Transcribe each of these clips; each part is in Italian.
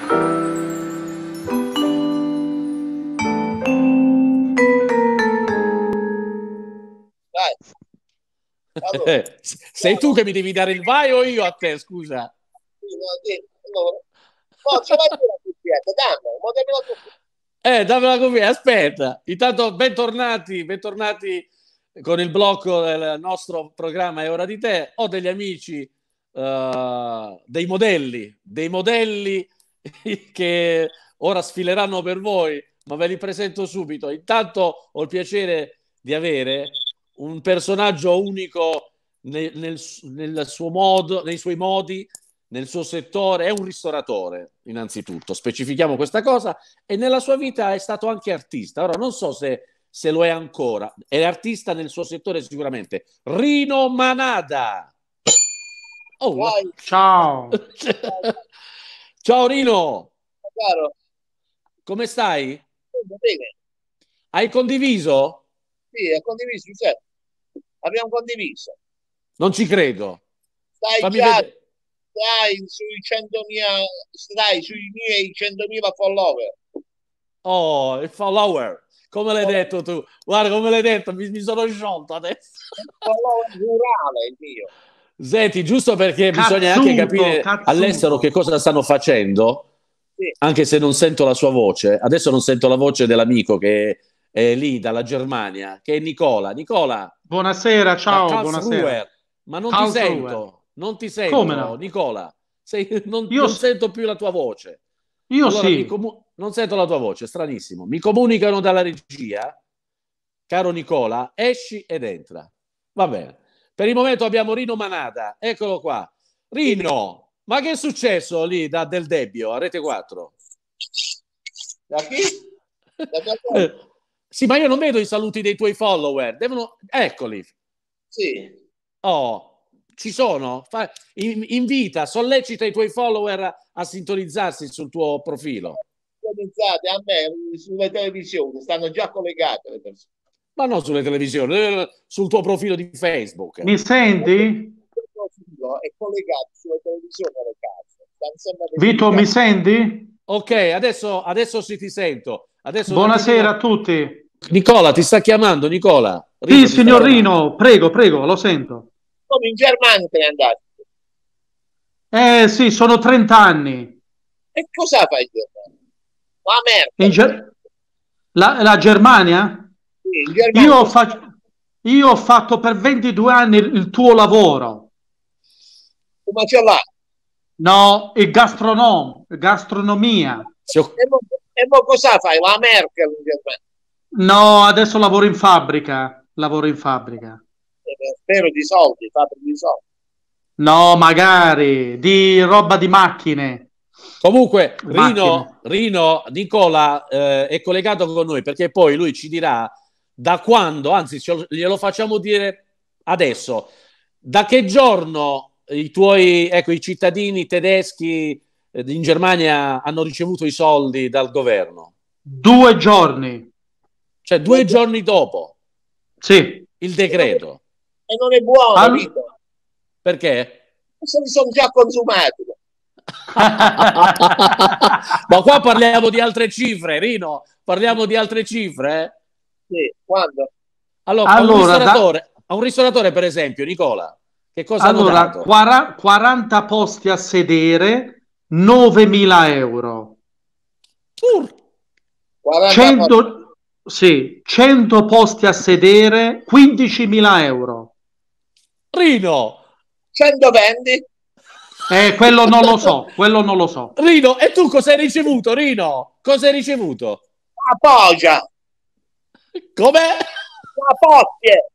Dai. Allora, Sei tu che mi devi dare il vai o io a te, scusa? allora, no, ce l'hai tu la cuffietta, dammi, ma dammi la cuffietta. Dammi la copia, aspetta. Intanto bentornati, bentornati con il blocco del nostro programma È ora di te. Ho degli amici, dei modelli che ora sfileranno per voi, ma ve li presento subito. Intanto ho il piacere di avere un personaggio unico nel suo modo, nei suoi modi, nel suo settore. È un ristoratore, innanzitutto, specifichiamo questa cosa, e nella sua vita è stato anche artista. Ora non so se lo è ancora, è artista nel suo settore sicuramente. Rino Manada. Oh, Dai, Ciao. ciao Rino, caro. come stai? Bene. Hai condiviso? Sì, è condiviso, certo. Abbiamo condiviso. Non ci credo. Stai Fammi già, vedere. stai sui miei 100.000 follower. Oh, il follower. Come l'hai detto tu? Guarda come l'hai detto, mi sono sciolto adesso. Follower rurale il mio. Senti, giusto perché bisogna anche Cazzuto, capire all'estero che cosa stanno facendo, Sì. anche se non sento la sua voce. Adesso non sento la voce dell'amico che è lì dalla Germania, che è Nicola. Nicola, Buonasera, da ciao, buonasera. Karlsruhe, ma non ti Karlsruhe. sento, non ti Come sento, no? Nicola. Io, Non sento più la tua voce. io Allora, sì. non sento la tua voce, stranissimo. Mi comunicano dalla regia, caro Nicola, esci ed entra. Va bene. Per il momento abbiamo Rino Manada, eccolo qua. Rino, ma che è successo lì del Debbio a Rete 4? Da chi? Da mia Eh, sì, ma io non vedo i saluti dei tuoi follower. Eccoli. Sì. Oh, ci sono. Invita, sollecita i tuoi follower a sintonizzarsi sul tuo profilo. Sintonizzate a me sulle televisioni, stanno già collegate le persone. Ma non sulle televisioni, sul tuo profilo di Facebook. Mi senti? Il profilo è collegato sulle televisioni alle case. Stanno sempre Vito, mi verificando. senti? Ok, adesso sì ti sento. Adesso un Buonasera a attimino. tutti. Nicola, ti sta chiamando, Nicola. Sì, Rino ti sta signor chiamando. Rino, prego, prego, lo sento. Come in Germania te ne andate. Sì, sono 30 anni. E cosa fai in Germania? La In Merkel. Ger- la Germania? Sì, in Io Germania. ho, io ho fatto per 22 anni il tuo lavoro. Come ce l'ha? No, il gastronomia. E mo cosa fai? La Merkel in Germania. No, adesso lavoro in fabbrica. Lavoro in fabbrica. Spero di soldi, fate di soldi. No, magari di roba di macchine. Comunque, Macchine. Rino, Nicola è collegato con noi perché poi lui ci dirà da quando, anzi glielo facciamo dire adesso, da che giorno i tuoi, ecco, i cittadini tedeschi in Germania hanno ricevuto i soldi dal governo. 2 giorni. Cioè 2 giorni dopo Sì. il decreto. E non è buono, Vito. Perché? Se li sono già consumati. Ma qua parliamo di altre cifre, Rino. Parliamo di altre cifre. Sì, quando? Allora, a un ristoratore, per esempio, Nicola, che cosa hanno dato? 40 posti a sedere, 9.000 euro. 100, sì, 100 posti a sedere, 15.000 euro. Rino! 120? Quello non lo so, quello non lo so. Rino, e tu cosa hai ricevuto, Rino? Cosa hai ricevuto? La poggia! Com'è? La pocchie!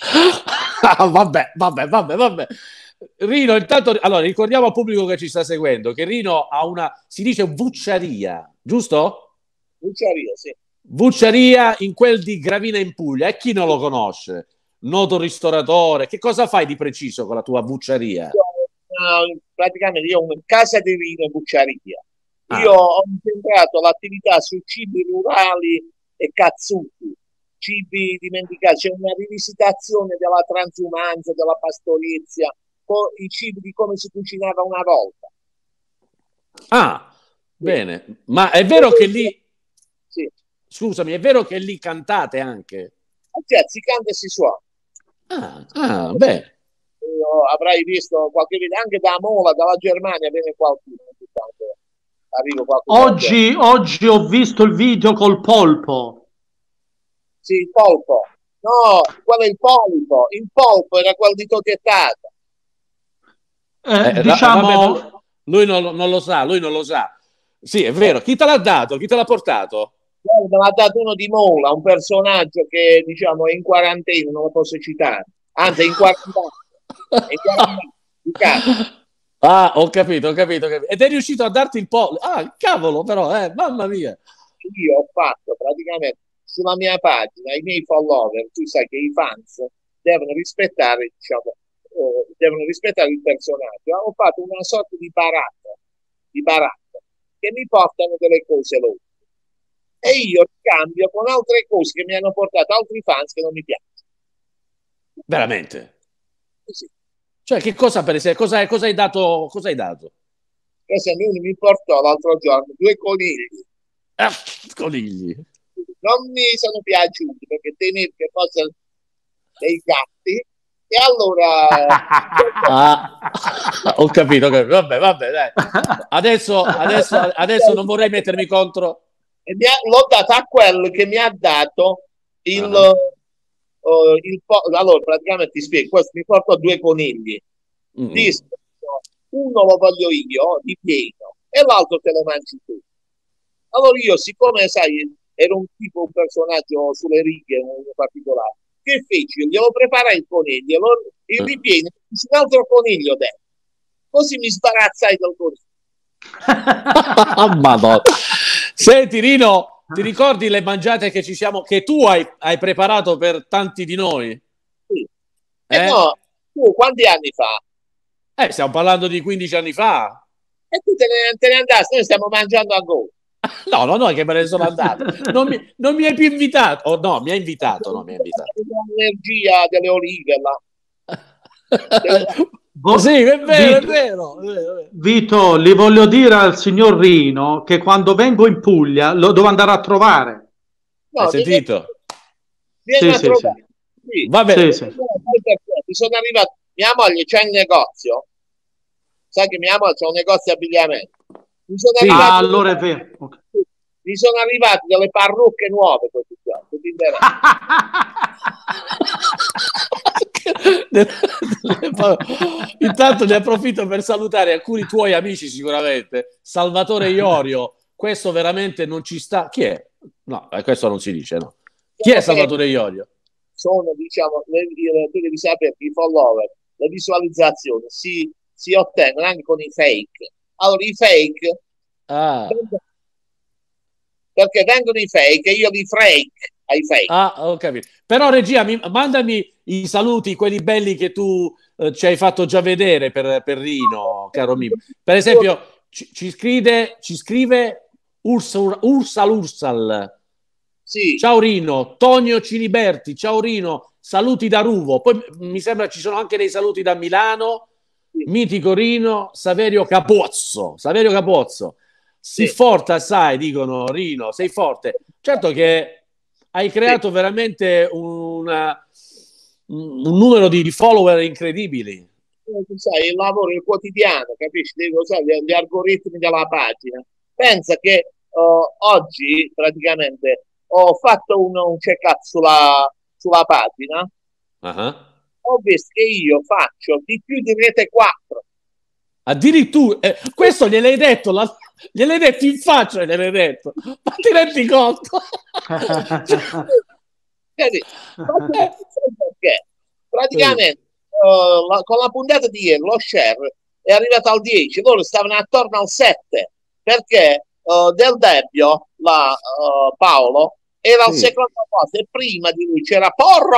Vabbè. Rino, intanto, allora, ricordiamo al pubblico che ci sta seguendo che Rino ha si dice vucciaria, giusto? Vucciaria, sì. Vucciaria in quel di Gravina in Puglia. E chi non lo conosce? Noto ristoratore. Che cosa fai di preciso con la tua vucciaria? Praticamente io ho una casa di vino e vucciaria. Io Ah. ho incentrato l'attività su cibi rurali e cazzuti, cibi dimenticati. C'è una rivisitazione della transumanza, della pastorizia, con i cibi di come si cucinava una volta. Ah, Bene, ma è vero che lì, sì. scusami, è vero che lì cantate anche? Cioè, si canta e si suona. Beh. Avrai visto qualche video anche da Mola, dalla Germania viene qualcuno. Arriva qualcuno. Oggi ho visto il video col polpo. Sì, il polpo. No, quello è il polipo. Il polpo era quel di Totiettata. Diciamo... Vabbè, lui non lo sa, lui non lo sa. Sì, è vero. Chi te l'ha dato? Chi te l'ha portato? Me l'ha dato uno di Mola, un personaggio che diciamo è in quarantena, non lo posso citare. Anzi, è in quarantena. È in quarantena. Di casa. Ah, ho capito, ho capito, ho capito. Ed è riuscito a darti il pollo. Ah, cavolo, però, mamma mia. Io ho fatto praticamente sulla mia pagina i miei follower, tu sai che i fans devono rispettare, diciamo, devono rispettare il personaggio. Ho fatto una sorta di baratto che mi portano delle cose loro e io cambio con altre cose che mi hanno portato altri fans che non mi piacciono. Veramente? Sì. Cioè, che cosa per esempio? Cosa hai dato? Cosa hai dato? Per esempio, lui mi portò l'altro giorno 2 conigli. Conigli. Non mi sono piaciuti perché temevo che fossero dei gatti e allora Ho capito, vabbè, dai. Adesso non vorrei mettermi contro. e l'ho dato a quello che mi ha dato allora praticamente ti spiego, questo mi porto 2 conigli. Disse, uno lo voglio io di pieno e l'altro te lo mangi tu. Allora io, siccome sai, ero un personaggio sulle righe in particolare, che feci? Glielo preparai il coniglio, il ripieno, un altro coniglio dentro. Così mi sbarazzai dal coniglio. Madonna. Senti, Rino, ti ricordi le mangiate che tu hai preparato per tanti di noi? Sì. No, tu quanti anni fa? Stiamo parlando di 15 anni fa. E tu te ne andasti, noi stiamo mangiando a go. No, è che me ne sono andato. Non mi hai più invitato. Oh, no, mi ha invitato. No, mi ha invitato. L'energia delle olive là. Sì, è vero. Vito, gli voglio dire al signor Rino che quando vengo in Puglia lo devo andare a trovare. No, hai sentito? Vieni a trovare. Sì. Va bene. Sì. Mi sono arrivato. Mia moglie c'è il negozio. Sai che mia moglie c'è un negozio di abbigliamento. Mi sono arrivati, allora è vero. Okay. Mi sono arrivate delle parrucche nuove questi giorni. Intanto ne approfitto per salutare alcuni tuoi amici sicuramente. Salvatore Iorio, questo veramente non ci sta. Chi è? No, questo non si dice, no. Chi è Salvatore Iorio? Sono, diciamo, tu devi sapere che i follower, le visualizzazioni si ottengono anche con i fake. Allora i fake perché vengono i fake e io li fake ai fake. Ho capito. Però regia, mandami i saluti, quelli belli che tu ci hai fatto già vedere per Rino, caro Mimo. Per esempio, ci scrive Ursal. Sì. Ciao Rino, Tonio Ciliberti, ciao Rino, saluti da Ruvo. Poi mi sembra ci sono anche dei saluti da Milano. Sì. Mitico Rino, Saverio Capozzo. Sei forte assai, dicono Rino, sei forte. Certo che hai creato veramente un numero di follower incredibili. Tu sai, il lavoro, il quotidiano, capisci? Devi usare gli algoritmi della pagina. Pensa che oggi praticamente ho fatto un check-up sulla pagina. Ho visto che io faccio di più di Rete 4. Addirittura, questo gliel'hai detto, gliel'hai detto in faccia, gliel'hai detto, ma ti rendi conto? Perché praticamente con la puntata di ieri lo share è arrivato al 10, loro stavano attorno al 7 perché Del Debbio, Paolo, era al secondo posto e prima di lui c'era Porro.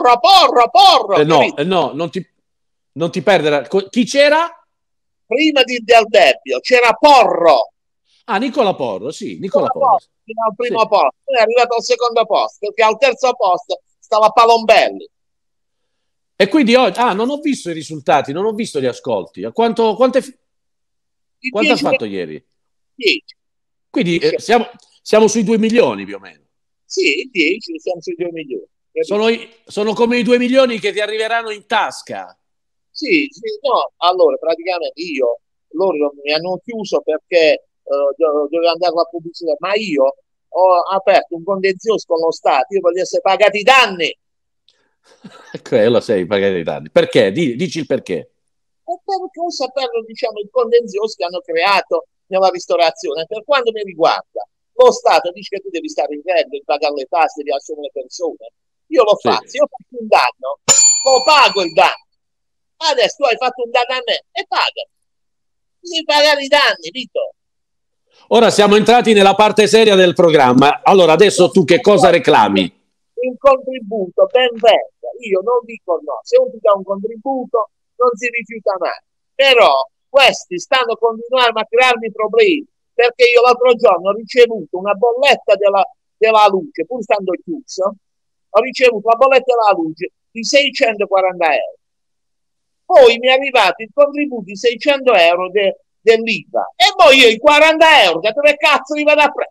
No, non ti perdere. Chi c'era? Prima di Del Debbio c'era Porro. Nicola Porro, sì, Nicola Porro. Fino al primo posto, poi è arrivato al secondo posto perché al terzo posto stava Palombelli. E quindi oggi non ho visto i risultati, non ho visto gli ascolti. Quanto ha fatto ieri? 10. Quindi siamo sui 2 milioni più o meno. Sì, 10, siamo sui 2 milioni. Sono come i 2 milioni che ti arriveranno in tasca. Sì, no, allora praticamente loro mi hanno chiuso perché dovevo andare alla pubblicità, ma io ho aperto un contenzioso con lo Stato, io voglio essere pagati i danni. Quello sei pagati i danni. Perché? Dici il perché. E perché ho saputo, diciamo, il contenzioso che hanno creato nella ristorazione. Per quanto mi riguarda, lo Stato dice che tu devi stare in regola, devi pagare le tasse, devi assumere le persone. Io lo faccio, io faccio un danno, lo pago il danno. Adesso tu hai fatto un danno a me e paga. Devi pagare i danni, Vito. Ora siamo entrati nella parte seria del programma. Allora, adesso tu che cosa reclami? Un contributo ben venga. Io non dico no. Se uno ti dà un contributo, non si rifiuta mai. Però questi stanno continuando a crearmi problemi. Perché io l'altro giorno ho ricevuto una bolletta della luce, pur stando chiuso, ho ricevuto la bolletta della luce di 640 euro. Poi mi è arrivato il contributo di 600 euro dell'IVA e poi io i 40 euro da dove cazzo li vado a prendere?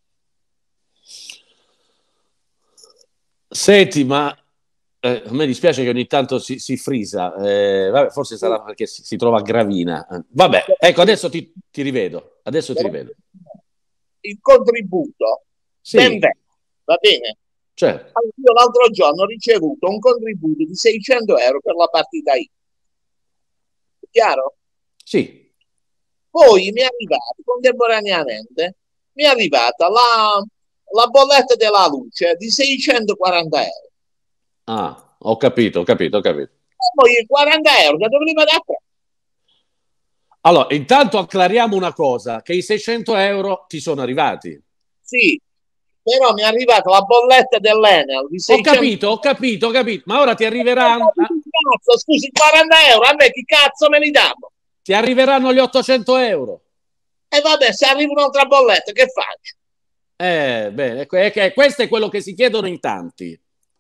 Senti, ma a me dispiace che ogni tanto si frisa, vabbè, forse sarà perché si trova a Gravina. Vabbè, ecco, adesso ti rivedo. Adesso ti rivedo. Il contributo, sì. Ben bene, va bene? Certo. Allora, io l'altro giorno ho ricevuto un contributo di 600 euro per la partita IVA. Chiaro? Sì. Poi mi è arrivata contemporaneamente mi è arrivata la bolletta della luce di 640 euro. Ah, ho capito. E poi 40 euro da dove li vado a prendere? Allora, intanto acclariamo una cosa, che i 600 euro ti sono arrivati. Sì, però mi è arrivata la bolletta dell'Enel di 600... Ho capito, ma ora ti arriveranno... Cazzo, scusi, 40 euro, a me chi cazzo me li danno? Ti arriveranno gli 800 euro. E vabbè, se arriva un'altra bolletta, che faccio? Bene, questo è quello che si chiedono in tanti.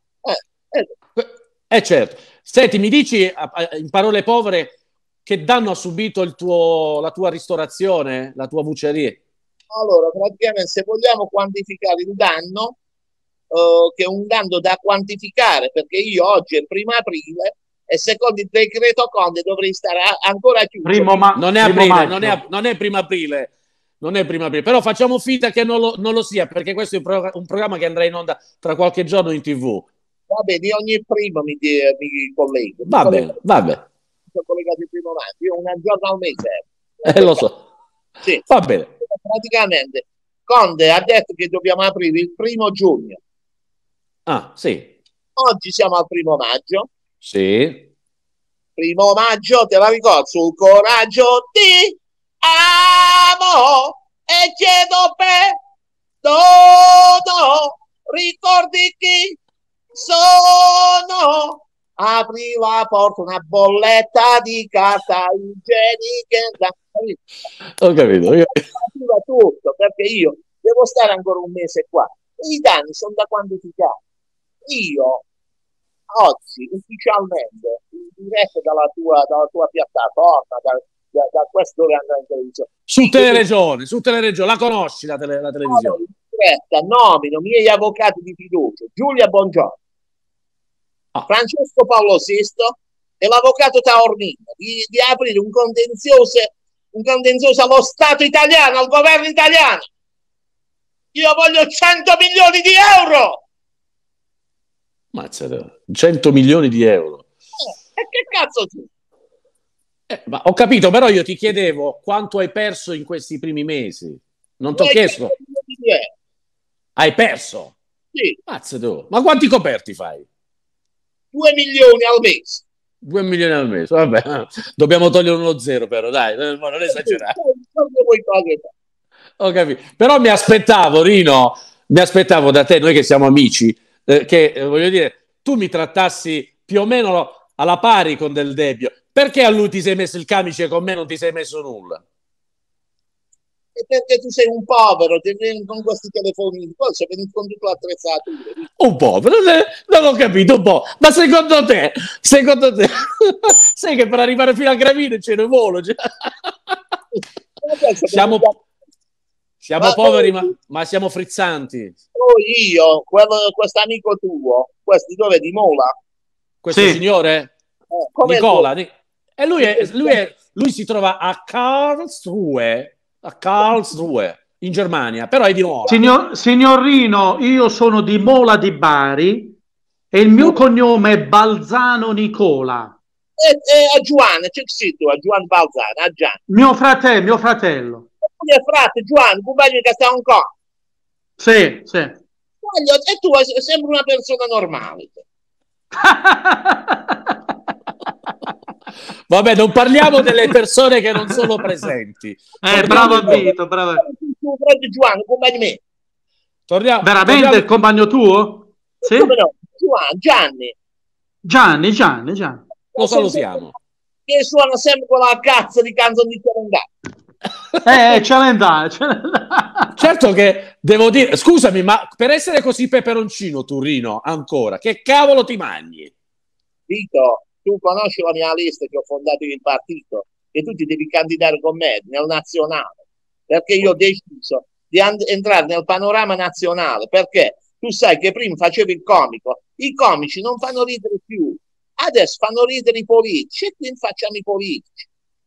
Certo. Senti, mi dici in parole povere che danno ha subito la tua ristorazione, la tua bucceria? Allora, praticamente se vogliamo quantificare il danno, che è un danno da quantificare, perché io oggi è il 1° aprile e secondo il decreto Conte dovrei stare ancora chiuso. Non è aprile, non è 1° aprile. Non è 1° aprile, però facciamo finta che non lo sia, perché questo è un programma che andrà in onda tra qualche giorno in TV. Vabbè, di ogni primo mi collego. Vabbè. Sono collegato il 1° maggio, io una giorno al mese. Lo so. Sì. Va bene. Praticamente Conte ha detto che dobbiamo aprire il 1° giugno. Ah, sì. Oggi siamo al 1° maggio. Sì. 1° maggio, te la ricordo, sul coraggio ti amo e chiedo perdono, ricordi chi sono, apri la porta, una bolletta di carta igienica. Ho capito. Tutto, perché io devo stare ancora un mese qua. I danni sono da quantificare. Io oggi ufficialmente in diretta dalla tua piattaforma, da questo dove andrà in televisione. Su Teleregione, la conosci la televisione? In diretta nomino i miei avvocati di fiducia, Giulia Bongiorno, Francesco Paolo VI e l'avvocato Taormina, di aprire un contenzioso allo Stato italiano, al governo italiano. Io voglio 100 milioni di euro! Mazza, 100 milioni di euro. E che cazzo tu? Ma ho capito, però io ti chiedevo quanto hai perso in questi primi mesi. Non ti ho chiesto. Hai perso? Sì. Mazza tu. Ma quanti coperti fai? 2 milioni al mese. 2 milioni al mese, vabbè. Dobbiamo togliere uno zero, però dai, non esagerare. Ho capito. Però mi aspettavo, Rino, da te, noi che siamo amici, che voglio dire, tu mi trattassi più o meno alla pari con Del Debbio. Perché a lui ti sei messo il camice, con me non ti sei messo nulla? E perché tu sei un povero, ti vieni con questi telefoni, poi sei venuto con tutte le attrezzature. Un povero, non ho capito un po', ma secondo te sai che per arrivare fino a Gravina ce ne volo? Siamo poveri, ma siamo frizzanti. Poi io, questo amico tuo, questo di dove? Di Mola? Questo signore? Nicola. E lui si trova a Karlsruhe, in Germania, però è di Mola. Signor Rino, io sono di Mola di Bari e il mio cognome è Balzano Nicola. A Giovanni, c'è scritto a Giovanni Balzano, a Gian. Mio fratello. Mio frate Giovanni, compagno che sta ancora. Sì. E tu sembri una persona normale. Vabbè, non parliamo delle persone che non sono presenti. Bravo Vito, bravo. Giovanni, compagno me. Veramente il compagno tuo? Sì? Come no? Gianni. Gianni. Lo salutiamo. Che suona sempre con la cazzo di canzone di Celentano. Certo che devo dire, scusami, ma per essere così peperoncino, Turino, ancora, che cavolo ti mangi? Vito, tu conosci la mia lista che ho fondato il partito e tu ti devi candidare con me nel nazionale, perché io ho deciso di entrare nel panorama nazionale, perché tu sai che prima facevi il comico, i comici non fanno ridere più, adesso fanno ridere i politici e quindi facciamo i politici.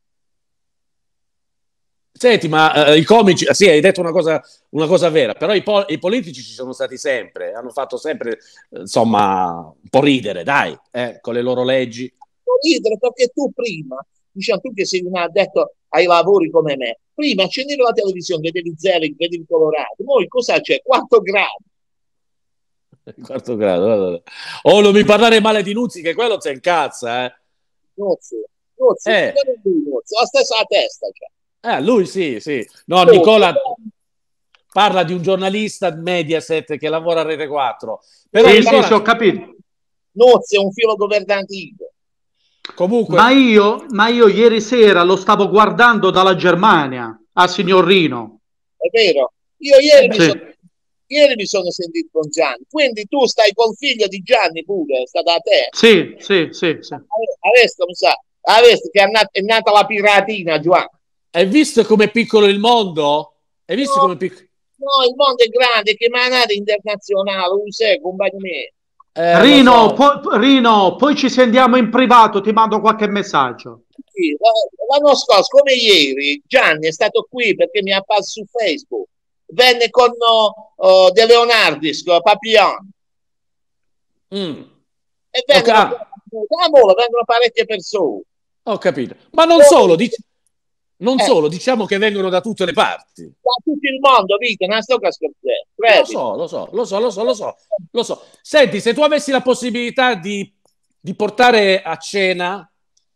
Senti, ma i comici, sì, hai detto una cosa vera, però i politici ci sono stati sempre, hanno fatto sempre, insomma, un po' ridere, dai, con le loro leggi. Ridere perché tu prima, diciamo tu che sei un addetto ai lavori come me, prima accendevi la televisione, vedevi zero, vedevi colorato, poi cosa c'è? 4 gradi. Quarto grado. Oh, non mi parlare male di Nuzzi, che quello si incazza, Nuzzi, la stessa testa, cioè. Lui sì. No, Nicola parla di un giornalista Mediaset che lavora a Rete 4. Però sì, ho capito. Nuzzi è un filo governativo. Comunque... Ma io ieri sera lo stavo guardando dalla Germania, a signor Rino. È vero. Io ieri mi sono sentito con Gianni. Quindi tu stai col figlio di Gianni pure, è stata a te. Sì. Adesso mi sa, adesso che è nata la piratina, Giovanni. Hai visto com'è piccolo il mondo? Hai visto come piccolo? No, il mondo è grande, che manata internazionale, un secolo, un bagno me. Rino, poi ci sentiamo in privato, ti mando qualche messaggio. Sì, l'anno scorso, come ieri, Gianni è stato qui perché mi ha apparso su Facebook. Venne con De Leonardis, con Papillon. E vengono parecchie persone. Ho capito. Ma non solo, diciamo che vengono da tutte le parti. Da tutto il mondo, Vito, non sto Lo so. Senti, se tu avessi la possibilità di portare a cena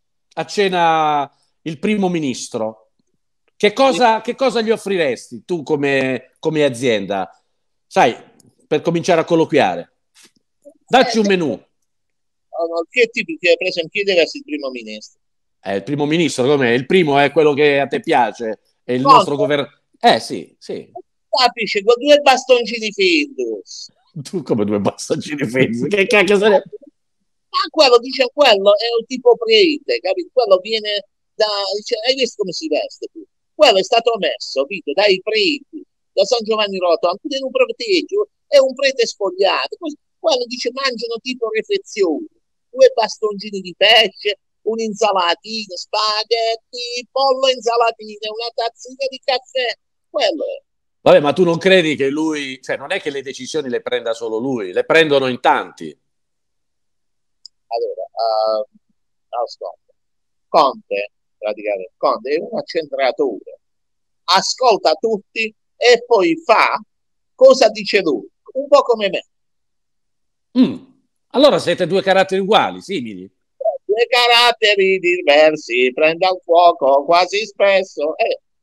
il primo ministro, che cosa gli offriresti tu come azienda? Sai, per cominciare a colloquiare. Dacci un menù. Che tipo, per esempio, chiederesti il primo ministro? Il primo ministro, com'è? Il primo è quello che a te piace, è il nostro governo. Sì. Capisci, con 2 bastoncini Findus. Tu come 2 bastoncini Findus? Che cacchio sarebbe? Ma quello è un tipo prete, capito? Quello viene da... hai visto come si veste? Quello è stato messo, Vito, dai preti, da San Giovanni Rotondo, anche in un proteggio, è un prete spogliato. Quello mangiano tipo refezioni, 2 bastoncini di pesce, un'insalatina, spaghetti, pollo insalatina, una tazzina di caffè, quello è. Vabbè, ma tu non credi che lui, cioè non è che le decisioni le prenda solo lui, le prendono in tanti. Allora, ascolta, Conte è un accentratore, ascolta tutti e poi fa cosa dice lui, un po' come me. Allora siete 2 caratteri uguali, simili. 2 caratteri diversi, prende al fuoco quasi spesso.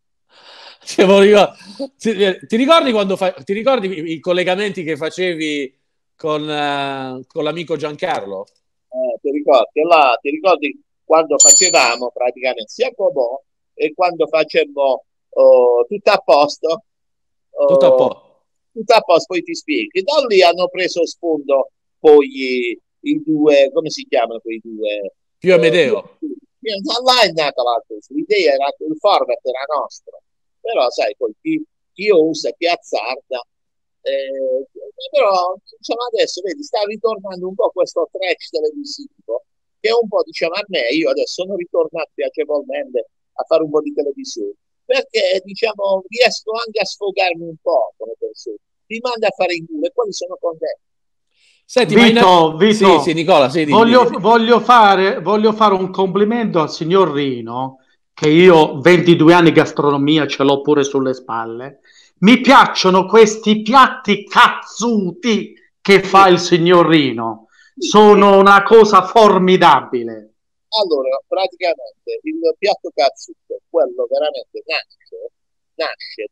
Ti ricordi ti ricordi i collegamenti che facevi con l'amico Giancarlo? Ti ricordi quando facevamo praticamente sia Cobò e quando facemmo tutto a posto? Tutto a posto. Tutto a posto, poi ti spiego. Da lì hanno preso spunto poi i 2, come si chiamano quei 2? Più Amedeo. Là è nata l'idea, il format era nostro. Però sai, chi io uso Piazzarda, però diciamo adesso vedi, sta ritornando un po' questo trash televisivo che è un po', diciamo, a me, io adesso sono ritornato piacevolmente a fare un po' di televisione perché diciamo riesco anche a sfogarmi un po' come persona, mi manda a fare in culo e poi sono contento. Senti, Vito, sì, Nicola, sì, voglio fare un complimento al signor Rino, che io 22 anni gastronomia ce l'ho pure sulle spalle. Mi piacciono questi piatti cazzuti che fa Sì, il signor Rino, sì, sì. sono una cosa formidabile. Allora, praticamente il piatto cazzuto, quello veramente nasce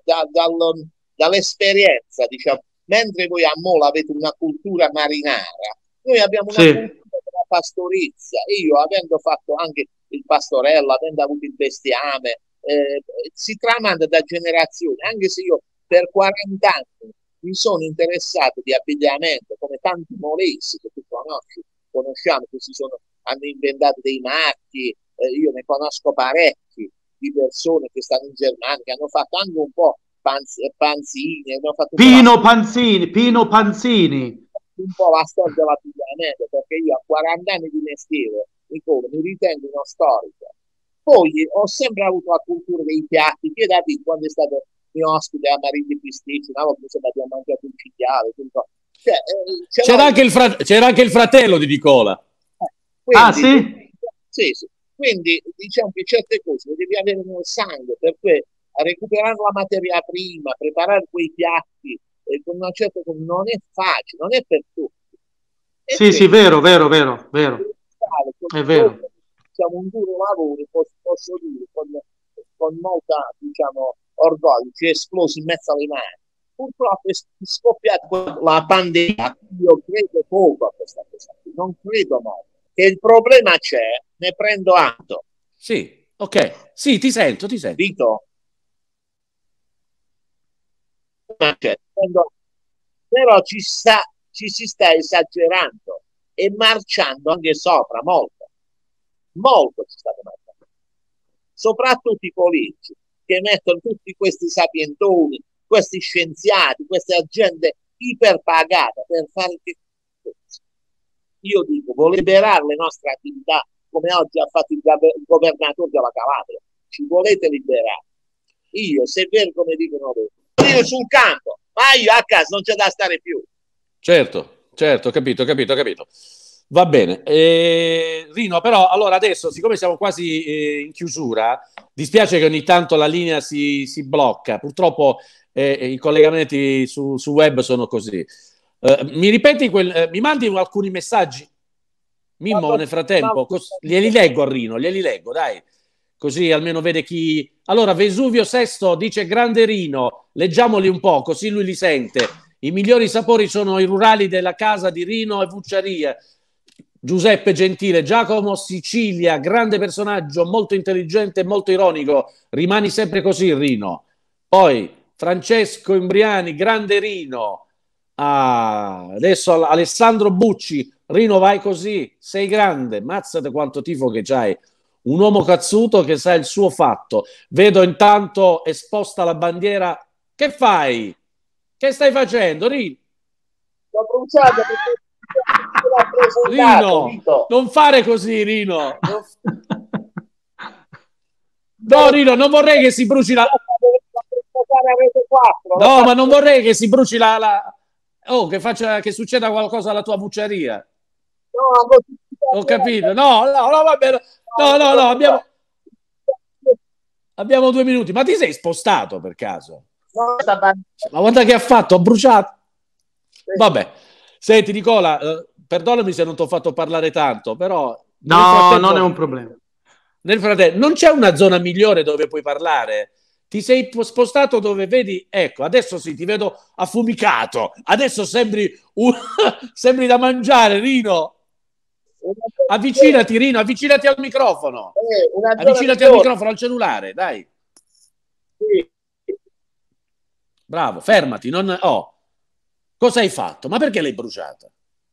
dall'esperienza, diciamo, mentre voi a Mola avete una cultura marinara, noi abbiamo una Sì, cultura della pastorizia. Io, avendo fatto anche il pastorello, avendo avuto il bestiame, si tramanda da generazioni, anche se io per 40 anni mi sono interessato di abbigliamento, come tanti molesi che tu conosciamo, che hanno inventato dei marchi, io ne conosco parecchi di persone che stanno in Germania, che hanno fatto anche un po' panzini, hanno fatto Pino Panzini. un po' la storia dell'abbigliamento, perché io a 40 anni di mestiere, Nicola, mi ritengo uno storico. Poi ho sempre avuto la cultura dei piatti, che da lì, quando è stato mio ospite a Marino Pisticci, una volta mi abbiamo mangiato un cinghiale, cioè, c'era anche il fratello di Nicola. Ah, quindi, sì? sì, sì. Quindi diciamo che certe cose le devi avere nel sangue, perché a recuperare la materia prima, preparare quei piatti con una certa non è facile, non è per tutti. E Sì, sì, quindi vero, vero, vero, vero. È vero. diciamo, un duro lavoro, posso dire, con molta, diciamo, orgoglio, ci è esploso in mezzo alle mani. Purtroppo è scoppiata la pandemia, io credo poco a questa cosa, non credo molto. Che il problema c'è, ne prendo atto. Sì, ok. Sì, ti sento, ti sento. Vito, c'è, però ci si sta esagerando e marciando anche sopra, molto, molto ci state marciando. Soprattutto i politici che mettono tutti questi sapientoni, questi scienziati, questa gente iperpagata per fare che cosa? Io dico, vuole liberare le nostre attività come oggi ha fatto il governatore della Calabria. Ci volete liberare? Io, se è vero come dicono loro, io sul campo, ma io a casa non c'è da stare più. Certo, certo, capito, capito, capito. Va bene. Rino, però, allora adesso, siccome siamo quasi in chiusura, dispiace che ogni tanto la linea si blocca. Purtroppo i collegamenti su web sono così. Mi ripeti mi mandi alcuni messaggi? Mimmo, nel frattempo, glieli leggo a Rino, glieli leggo, dai. Così almeno vede chi... Allora, Vesuvio Sesto dice grande Rino, leggiamoli un po', così lui li sente. I migliori sapori sono i rurali della casa di Rino e Vucciaria. Giuseppe Gentile, Giacomo Sicilia, grande personaggio, molto intelligente e molto ironico. Rimani sempre così, Rino. Poi Francesco Imbriani, grande Rino. Ah, adesso Alessandro Bucci, Rino vai così, sei grande, mazzate quanto tifo che c'hai. Un uomo cazzuto che sa il suo fatto. Vedo intanto esposta la bandiera. Che fai? Che stai facendo, Rino? L'ho bruciato perché l'ha presentato, Rino, Vito. non fare così, Rino. No, Rino, non vorrei che si bruci la... No, ma non vorrei che si bruci Oh, che succeda qualcosa alla tua bucceria. Ho capito. No, no, no, va bene. No, no, no, abbiamo 2 minuti. Ma ti sei spostato per caso? Ma guarda che ha fatto? Ha bruciato. Vabbè. Senti, Nicola, perdonami se non ti ho fatto parlare tanto, però nel No, non è frattempo, un problema. non c'è una zona migliore dove puoi parlare? Ti sei spostato dove vedi, ecco, adesso sì, ti vedo affumicato. Adesso sembri da mangiare, Rino. Avvicinati, Rino, avvicinati al microfono. Una zona Avvicinati al migliore. microfono, al cellulare, dai. Sì. Bravo, fermati. Oh, cosa hai fatto? Ma perché l'hai bruciata?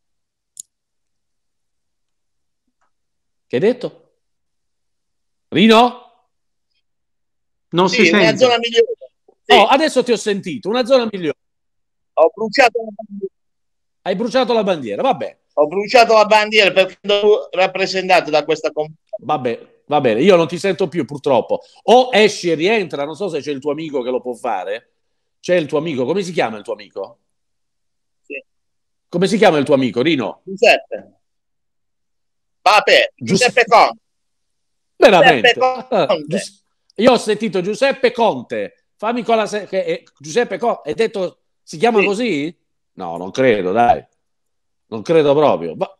Che hai detto? Rino? Non si Sì, una zona sente. migliore. Sì. Oh, adesso ti ho sentito, una zona migliore. Ho bruciato la bandiera. Hai bruciato la bandiera, vabbè. Ho bruciato la bandiera perché ero rappresentato da questa comunità. Vabbè, va bene, io non ti sento più purtroppo. O esci e rientra, non so se c'è il tuo amico che lo può fare. C'è il tuo amico, come si chiama il tuo amico? Sì. Come si chiama il tuo amico, Rino? Giuseppe. Vabbè, Giuseppe Conte. Veramente. Giuseppe Conte. Io ho sentito Giuseppe Conte. Fammi con la Giuseppe Conte. Hai detto si chiama Sì. così? No, non credo, dai. Non credo proprio. Ma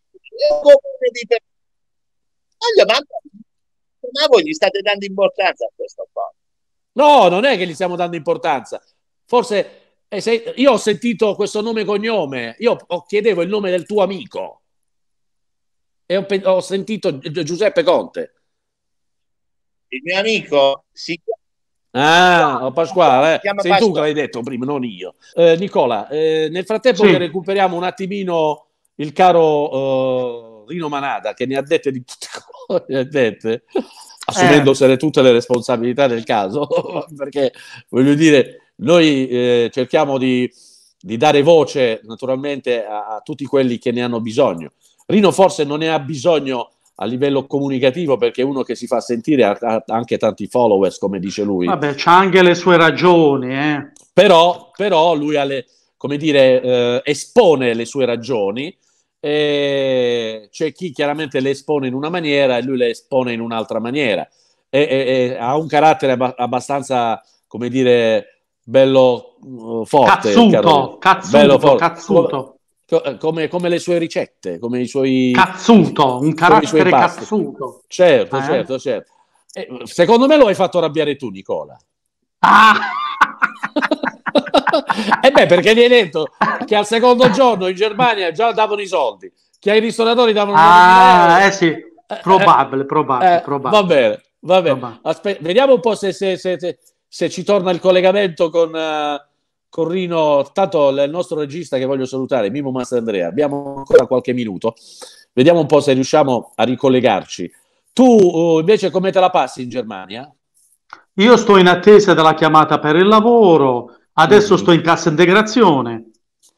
voi gli state dando importanza a questo qua. no, non è che gli stiamo dando importanza. Forse io ho sentito questo nome e cognome. Io chiedevo il nome del tuo amico e ho sentito Giuseppe Conte. Il mio amico si Ah, Pasquale, chiama sei Pasquale. tu che l'hai detto prima, non io. Nicola, nel frattempo Sì. che recuperiamo un attimino il caro Rino Manada, che ne ha dette di tutte cose, assumendosene tutte le responsabilità del caso, perché voglio dire, noi cerchiamo di dare voce naturalmente a tutti quelli che ne hanno bisogno. Rino forse non ne ha bisogno a livello comunicativo perché è uno che si fa sentire, ha anche tanti followers, come dice lui. Vabbè, c'ha anche le sue ragioni, Però lui come dire, espone le sue ragioni. C'è chi chiaramente le espone in una maniera e lui le espone in un'altra maniera. Ha un carattere abbastanza, come dire, bello forte. Cazzuto, bello forte. cazzuto. Come le sue ricette, come i suoi Cazzuto, un come i suoi carattere pasti. cazzuto. Certo, certo. Secondo me lo hai fatto arrabbiare tu, Nicola. Ah! E beh, perché gli hai detto che al secondo giorno in Germania già davano i soldi, che ai ristoratori davano 9.000 euro. Sì, probabile. Va bene, va bene. Vediamo un po' se ci torna il collegamento con Rino. Tanto il nostro regista che voglio salutare, Mimo Mastandrea, abbiamo ancora qualche minuto. Vediamo un po' se riusciamo a ricollegarci. Tu invece come te la passi in Germania? Io sto in attesa della chiamata per il lavoro, adesso sto in cassa integrazione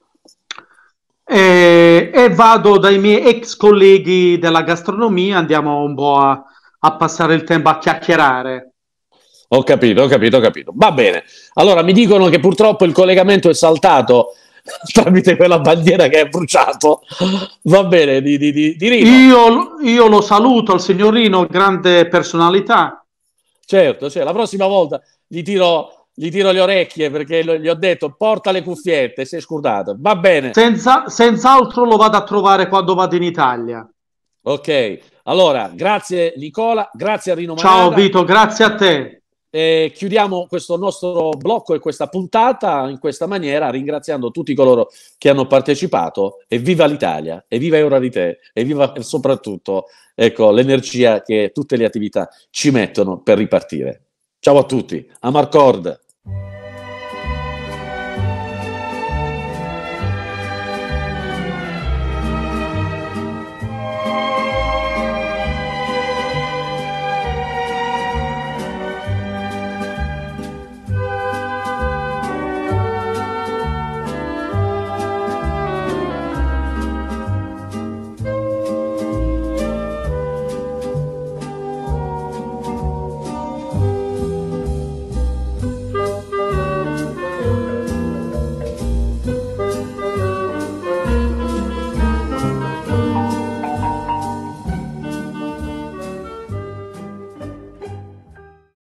e vado dai miei ex colleghi della gastronomia, andiamo un po' a passare il tempo a chiacchierare. Ho capito. Va bene. Allora mi dicono che purtroppo il collegamento è saltato tramite quella bandiera che è bruciato. Va bene, di Rino. Io lo saluto al signorino, grande personalità. Certo, la prossima volta gli tiro le orecchie perché gli ho detto porta le cuffiette, si è scordato. Va bene. Senz'altro lo vado a trovare quando vado in Italia. Ok, allora grazie Nicola, grazie a Rino Manada. Ciao Vito, grazie a te. Chiudiamo questo nostro blocco e questa puntata in questa maniera, ringraziando tutti coloro che hanno partecipato. E viva l'Italia, e viva Euralite, e viva soprattutto l'energia che tutte le attività ci mettono per ripartire. Ciao a tutti, a Marcord.